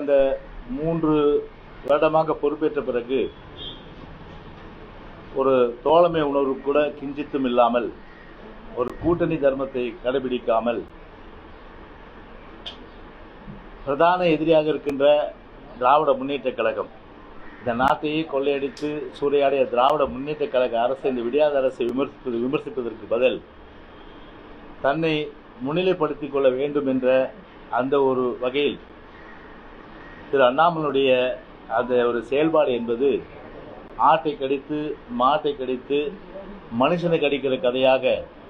கடந்த 3 வருடமாக பொறுப்பேற்ற பிறகு ஒரு தோழமை உணர்வு கூட கிஞ்சித்தும் இல்லாமல், ஒரு கூட்டணி தர்மத்தை கடைபிடிக்காமல், பிரதான எதிரியாக இருக்கின்ற திராவிட முன்னேற்ற கழகம், இந்த நாட்டையே கொள்ளையடித்து சூறையாடிய திராவிட முன்னேற்ற கழக அரசை, இந்த விடியாத அரசை விமர்சிப்பதற்கு பதில் தன்னை முன்னிலைப்படுத்திக் கொள்ள வேண்டும் என்ற அந்த ஒரு வகையில் திரு அண்ணாமலையுடைய அந்த ஒரு செயல்பாடு என்பது ஆட்டை கடித்து மாட்டை கடித்து மனுஷனை கடிக்கிற கதையாக,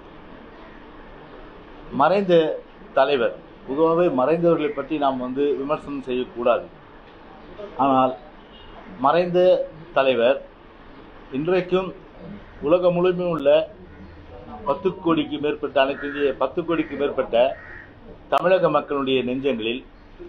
மறைந்த தலைவர், பொதுவாகவே மறைந்தவர்களை பற்றி நாம் விமர்சனம் செய்யக்கூடாது. ஆனால் மறைந்த தலைவர் இன்றைக்கும் உலகம் முழுமையும் உள்ள 10 கோடிக்கு மேற்பட்ட, அனைத்து இந்திய 10 கோடிக்கு மேற்பட்ட தமிழக மக்களுடைய நெஞ்சங்களில்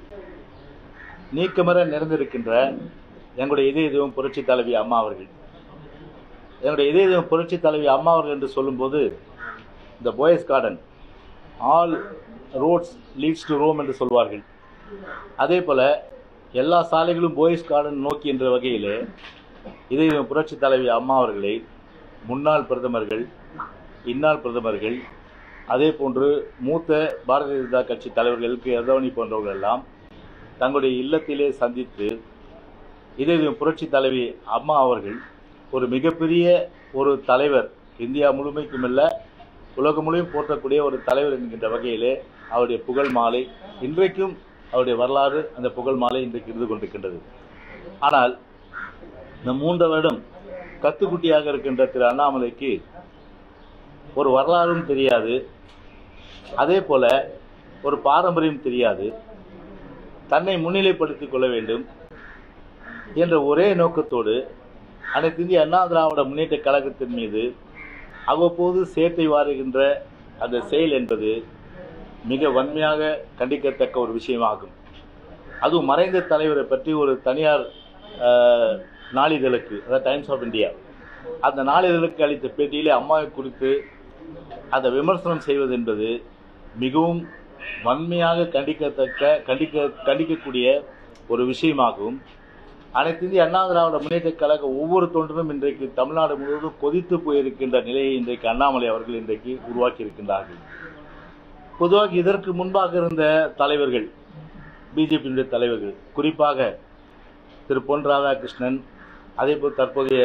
நீக்கமர நிறைந்திருக்கின்ற எங்களுடைய இதய தெய்வம் புரட்சி தலைவி அம்மா அவர்கள். எங்களுடைய இதய தெய்வம் புரட்சி தலைவி அம்மா அவர்கள் என்று சொல்லும்போது, இந்த Poes Garden, all roads leads to Rome என்று சொல்வார்கள். அதே போல எல்லா சாலைகளும் போயஸ் கார்டன் நோக்கி என்ற வகையிலே இதய தெய்வம் புரட்சி தலைவி அம்மா அவர்களை முன்னாள் பிரதமர்கள், இந்நாள் பிரதமர்கள், அதே போன்று மூத்த பாரதிய ஜனதா கட்சி தலைவர்களுக்கு எதவணி போன்றவர்கள் எல்லாம் தங்களுடைய இல்லத்திலே சந்தித்து, இதே புரட்சி தலைவி அம்மா அவர்கள் ஒரு மிகப்பெரிய ஒரு தலைவர், இந்தியா முழுமைக்கும் அல்ல உலகம் முழுமையும் போற்றக்கூடிய ஒரு தலைவர் என்கின்ற வகையிலே அவருடைய புகழ் மாலை, இன்றைக்கும் அவருடைய வரலாறு, அந்த புகழ் மாலை இன்றைக்கு இருந்து கொண்டிருக்கின்றது. ஆனால் இந்த 3 வருடம் கத்துக்குட்டியாக இருக்கின்ற திரு அண்ணாமலைக்கு ஒரு வரலாறும் தெரியாது, அதே போல ஒரு பாரம்பரியம் தெரியாது. தன்னை முன்னிலைப்படுத்திக் கொள்ள வேண்டும் என்ற ஒரே நோக்கத்தோடு அனைத்து இந்திய அண்ணா திராவிட முன்னேற்ற கழகத்தின் மீது அவ்வப்போது சேட்டை வாருகின்ற அந்த செயல் என்பது மிக வன்மையாக கண்டிக்கத்தக்க ஒரு விஷயமாகும். அதுவும் மறைந்த தலைவரை பற்றி ஒரு தனியார் நாளிதழுக்கு, அதாவது டைம்ஸ் ஆஃப் இந்தியா, அந்த நாளிதழுக்கு அளித்த பேட்டியிலே அம்மாவை குறித்து அந்த விமர்சனம் செய்வது என்பது மிகவும் வன்மையாக கண்டிக்கக்கூடிய ஒரு விஷயமாகவும், அனைத்து இந்திய அண்ணா திராவிட முன்னேற்ற கழக ஒவ்வொரு தொண்டரும் இன்றைக்கு தமிழ்நாடு முழுவதும் கொதித்து போயிருக்கின்ற நிலையை இன்றைக்கு அண்ணாமலை அவர்கள் இன்றைக்கு உருவாக்கி இருக்கின்றார்கள். பொதுவாக இதற்கு முன்பாக இருந்த தலைவர்கள், பிஜேபியினுடைய தலைவர்கள், குறிப்பாக திரு பொன் ராதாகிருஷ்ணன், அதேபோல் தற்போதைய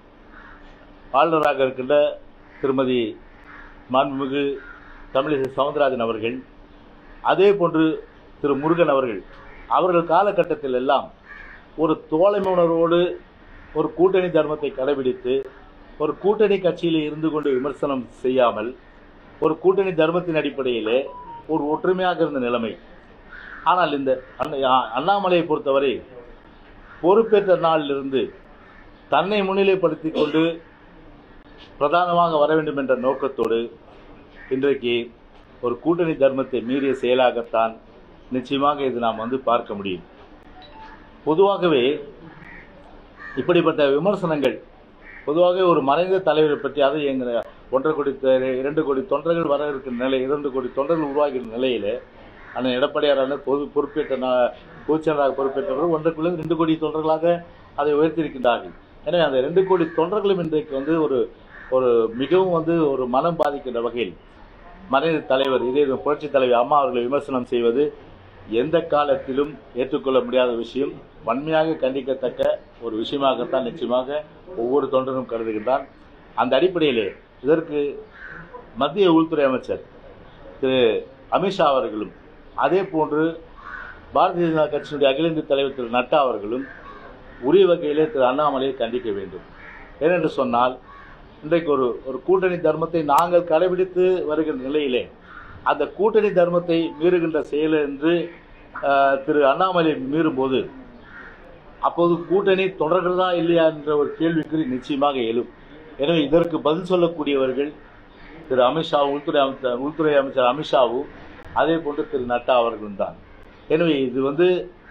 ஆளுநராக இருக்கின்ற திருமதி மாண்புமிகு தமிழிசை சவுந்தரராஜன் அவர்கள், அதே போன்று திரு முருகன் அவர்கள் காலகட்டத்தில் எல்லாம் ஒரு தோழமை உணர்வோடு ஒரு கூட்டணி தர்மத்தை கடைபிடித்து, ஒரு கூட்டணி கட்சியில் இருந்து கொண்டு விமர்சனம் செய்யாமல், ஒரு கூட்டணி தர்மத்தின் அடிப்படையிலே ஒரு ஒற்றுமையாக இருந்த நிலைமை. ஆனால் இந்த அண்ணாமலையை பொறுத்தவரை பொறுப்பேற்ற நாளிலிருந்து தன்னை முன்னிலைப்படுத்திக் கொண்டு பிரதானமாக வர வேண்டும் என்ற நோக்கத்தோடு இன்றைக்கு ஒரு கூட்டணி தர்மத்தை மீறிய செயலாகத்தான் நிச்சயமாக இது நாம் பார்க்க முடியும். பொதுவாகவே இப்படிப்பட்ட விமர்சனங்கள், பொதுவாக ஒரு மறைந்த தலைவரை பற்றி, அது எங்கள் 1.5 கோடி 2 கோடி தொண்டர்கள் வர இருக்கிற நிலை, 2 கோடி தொண்டர்கள் உருவாகிற நிலையில் அண்ணன் எடப்பாடியாரான பொறுப்பேற்ற பொதுச்செயலாளராக பொறுப்பேற்றவர்கள் 1.5 2 கோடி தொண்டர்களாக அதை உயர்த்தியிருக்கின்றார்கள். எனவே அந்த 2 கோடி தொண்டர்களும் இன்றைக்கு ஒரு மிகவும் ஒரு மனம் பாதிக்கின்ற வகையில் மறைந்த தலைவர், இதே புரட்சி தலைவி அம்மா அவர்களை விமர்சனம் செய்வது எந்த காலத்திலும் ஏற்றுக்கொள்ள முடியாத விஷயம், வன்மையாக கண்டிக்கத்தக்க ஒரு விஷயமாகத்தான் நிச்சயமாக ஒவ்வொரு தொண்டரும் கருதுகின்றான். அந்த அடிப்படையிலே இதற்கு மத்திய உள்துறை அமைச்சர் திரு அமித்ஷா அவர்களும், அதே போன்று பாரதிய ஜனதா கட்சியினுடைய அகில இந்திய தலைவர் திரு நட்டா அவர்களும் உரிய வகையிலே திரு அண்ணாமலையை கண்டிக்க வேண்டும். ஏனென்று சொன்னால், இன்றைக்கு ஒரு கூட்டணி தர்மத்தை நாங்கள் கடைபிடித்து வருகின்ற நிலையிலே அந்த கூட்டணி தர்மத்தை மீறுகின்ற செயல் என்று திரு அண்ணாமலை மீறும்போது, அப்போது கூட்டணி தொடர்கிறதா இல்லையா என்ற ஒரு கேள்விக்குறி நிச்சயமாக எழும். எனவே இதற்கு பதில் சொல்லக்கூடியவர்கள் திரு அமித்ஷா, உள்துறை அமைச்சர் அமித்ஷாவும், அதே போன்று திரு நட்டா அவர்களும் தான். எனவே இது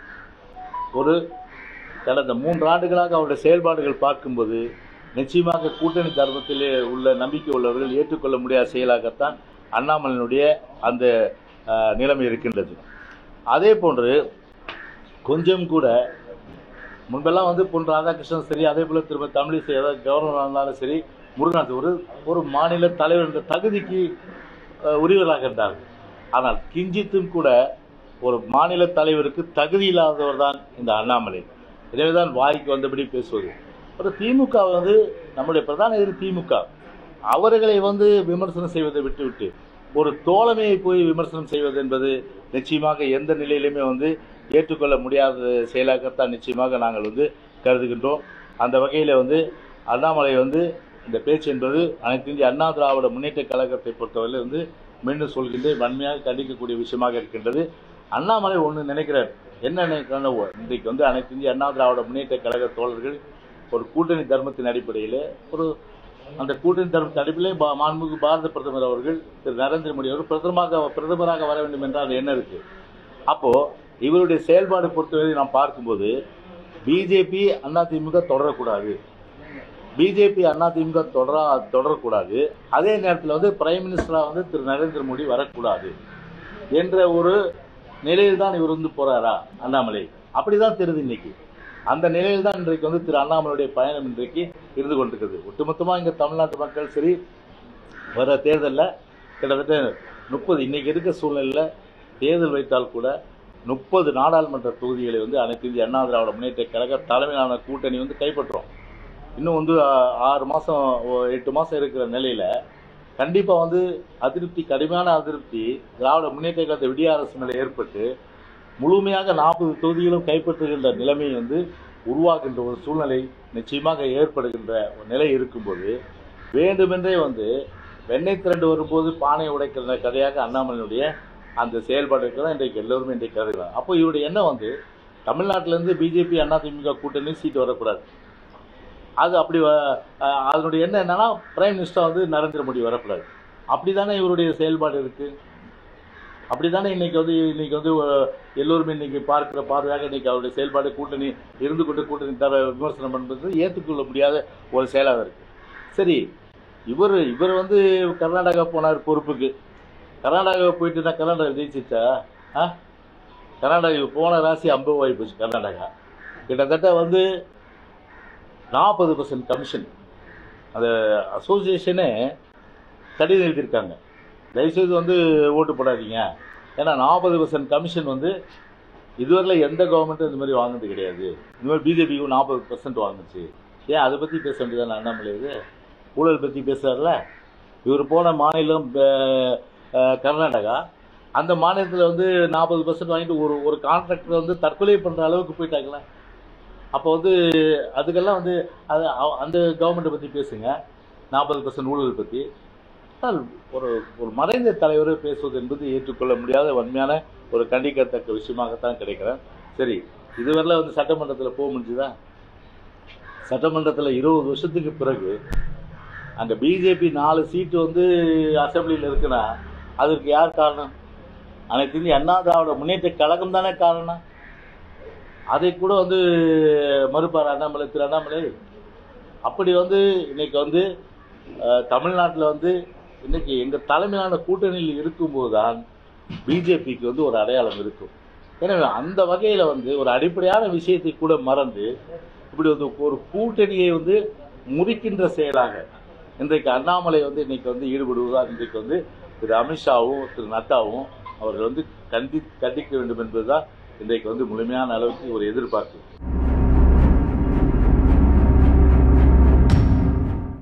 ஒரு கடந்த 3 ஆண்டுகளாக அவருடைய செயல்பாடுகள் பார்க்கும்போது நிச்சயமாக கூட்டணி தர்மத்திலே உள்ள நம்பிக்கை உள்ளவர்கள் ஏற்றுக்கொள்ள முடியாத செயலாகத்தான் அண்ணாமலையினுடைய அந்த நிலைமை இருக்கின்றது. அதே போன்று கொஞ்சம் கூட முன்பெல்லாம் வந்து பொன் ராதாகிருஷ்ணன் சரி, அதே போல் திரும்ப தமிழிசை ஏதாவது கவர்னர் இருந்தாலும் சரி, முருகநாத் ஒரு மாநில தலைவர் என்ற தகுதிக்கு உரியவர்களாக இருந்தார்கள். ஆனால் கிஞ்சித்தும் கூட ஒரு மாநில தலைவருக்கு தகுதி இல்லாதவர் தான் இந்த அண்ணாமலை. எனவேதான் வாய்க்கு வந்தபடி பேசுவது. ஒரு திமுக வந்து நம்முடைய பிரதான எதிரி திமுக, அவர்களை வந்து விமர்சனம் செய்வதை விட்டுவிட்டு ஒரு தோழமையை போய் விமர்சனம் செய்வது என்பது நிச்சயமாக எந்த நிலையிலுமே வந்து ஏற்றுக்கொள்ள முடியாத செயலாகத்தான் நிச்சயமாக நாங்கள் வந்து கருதுகின்றோம். அந்த வகையில் வந்து அண்ணாமலை வந்து இந்த பேச்சு என்பது அனைத்து இந்திய அண்ணா திராவிட முன்னேற்ற கழகத்தை பொறுத்தவரையில் வந்து மீண்டும் சொல்கின்ற வன்மையாக கண்டிக்கக்கூடிய விஷயமாக இருக்கின்றது. அண்ணாமலை ஒன்று நினைக்கிறார். என்ன நினைக்கிறாங்க, இன்றைக்கு வந்து அனைத்து இந்திய அண்ணா திராவிட முன்னேற்ற கழக தோழர்கள் ஒரு கூட்டணி தர்மத்தின் அடிப்படையில் அந்த கூட்டணி தர்மத்தின் அடிப்படையிலே மாண்புமிகு பாரத பிரதமர் அவர்கள் திரு நரேந்திர மோடி அவர்கள் பிரதமராக வர வேண்டும் என்ற அந்த எண்ணம் இருக்கு. அப்போ இவருடைய செயல்பாடு பொறுத்தவரை நாம் பார்க்கும்போது பிஜேபி அதிமுக தொடரக்கூடாது, பிஜேபி அதிமுக தொடரக்கூடாது, அதே நேரத்தில் வந்து பிரைம் மினிஸ்டரா வந்து திரு நரேந்திர மோடி வரக்கூடாது என்ற ஒரு நிலையில் தான் இவர் வந்து போறாரா அண்ணாமலை? அப்படிதான் தெரியுது இன்னைக்கு. அந்த நிலையில் தான் இன்றைக்கு வந்து திரு அண்ணாமலையுடைய பயணம் இன்றைக்கு இருந்து கொண்டிருக்கிறது. ஒட்டுமொத்தமாக இங்கே தமிழ்நாட்டு மக்கள் சரி, வர தேர்தலில் கிட்டத்தட்ட 30 இன்னைக்கு இருக்க சூழ்நிலையில் தேர்தல் வைத்தால் கூட 30 நாடாளுமன்ற தொகுதிகளை வந்து அனைத்து இந்திய அண்ணா திராவிட முன்னேற்ற கழக தலைமையிலான கூட்டணி வந்து கைப்பற்றோம். இன்னும் வந்து 6 மாதம் 8 மாதம் இருக்கிற நிலையில் கண்டிப்பாக வந்து அதிருப்தி, கடுமையான அதிருப்தி திராவிட முன்னேற்ற கழகத்தை விடிய அரசு மேலே ஏற்பட்டு முழுமையாக 40 தொகுதிகளும் கைப்பற்றுகின்ற நிலைமையை வந்து உருவாகின்ற ஒரு சூழ்நிலை நிச்சயமாக ஏற்படுகின்ற ஒரு நிலை இருக்கும்போது வேண்டுமென்றே வந்து வெண்ணெய் திரண்டு வரும்போது பானை உடைக்கிற கதையாக அண்ணாமலையுடைய அந்த செயல்பாடு தான் இன்றைக்கு எல்லோருமே இன்றைக்கு கருதுகிறாங்க. அப்போ இவருடைய எண்ணம் வந்து தமிழ்நாட்டிலேருந்து பிஜேபி அதிமுக கூட்டணி சீட்டு வரக்கூடாது. அது அப்படி அதனுடைய எண்ணம் என்னன்னா பிரைம் மினிஸ்டர் வந்து நரேந்திர மோடி வரக்கூடாது. அப்படி தானே இவருடைய செயல்பாடு இருக்குது. அப்படி தானே இன்னைக்கு வந்து எல்லோருமே இன்னைக்கு பார்க்கிற பார்வையாக இன்னைக்கு அவருடைய செயல்பாடு கூட்டணி இருந்து கொண்டு கூட்டணி தர விமர்சனம் பண்ணுறது ஏற்றுக்கொள்ள முடியாத ஒரு செயலாக இருக்குது. சரி, இவர் வந்து கர்நாடகா போனார் பொறுப்புக்கு. கர்நாடகா போயிட்டுனா கர்நாடகா ஜெயிச்சிச்சா? கர்நாடகா போன ராசி அம்பவாய் போச்சு. கர்நாடகா கிட்டத்தட்ட வந்து 40% கமிஷன் அந்த அசோசியேஷனே கடிதம் எழுதியிருக்காங்க, தயவுசெய்து வந்து ஓட்டு போடாதீங்க. ஏன்னா 40% கமிஷன் வந்து இதுவரையில் எந்த கவர்மெண்ட்டும் இந்த மாதிரி வாங்கினது கிடையாது. இந்த மாதிரி பிஜேபிக்கும் 40% வாங்குச்சு. ஏன் அதை பற்றி பேச வேண்டியதானே அண்ணாமலை? இது ஊழல் பற்றி பேசுகிறார்ல. இவர் போன மாநிலம் கர்நாடகா. அந்த மாநிலத்தில் வந்து 40% வாங்கிட்டு ஒரு கான்ட்ராக்டர் வந்து தற்கொலை பண்ணுற அளவுக்கு போயிட்டாங்களே. அப்போ வந்து அதுக்கெல்லாம் வந்து அந்த கவர்மெண்ட்டை பற்றி பேசுங்க, 40% ஊழல் பற்றி. ஒரு மறைந்த தலைவர் பேசுவது என்பது ஏற்றுக்கொள்ள முடியாத வன்மையான ஒரு கண்டிக்கத்தக்க விஷயமாகத்தான் கிடைக்கிறேன். சரி, இதுவரையில் வந்து சட்டமன்றத்தில் போக முடிஞ்சுதா? சட்டமன்றத்தில் 20 வருஷத்துக்கு பிறகு அங்கே பிஜேபி 4 சீட்டு வந்து அசம்பிளியில் இருக்குன்னா அதற்கு யார் காரணம்? அனைத்து இந்திய அண்ணா திராவிட முன்னேற்ற கழகம் தானே காரணம். அதை கூட வந்து மறுப்பார் அண்ணாமலை, திரு அண்ணாமலை. அப்படி வந்து இன்னைக்கு வந்து தமிழ்நாட்டில் வந்து இன்னைக்கு எங்கள் தலைமையிலான கூட்டணியில் இருக்கும்போது தான் பிஜேபிக்கு வந்து ஒரு அடையாளம் இருக்கும். எனவே அந்த வகையில் வந்து ஒரு அடிப்படையான விஷயத்தை கூட மறந்து இப்படி வந்து ஒரு கூட்டணியை வந்து முறிக்கின்ற செயலாக இன்றைக்கு அண்ணாமலை வந்து இன்னைக்கு வந்து ஈடுபடுவதால் இன்றைக்கு வந்து திரு அமித்ஷாவும் திரு நட்டாவும் அவர்கள் வந்து கண்டிக்க வேண்டும் என்பதுதான் இன்றைக்கு வந்து முழுமையான அளவுக்கு ஒரு எதிர்பார்ப்பு.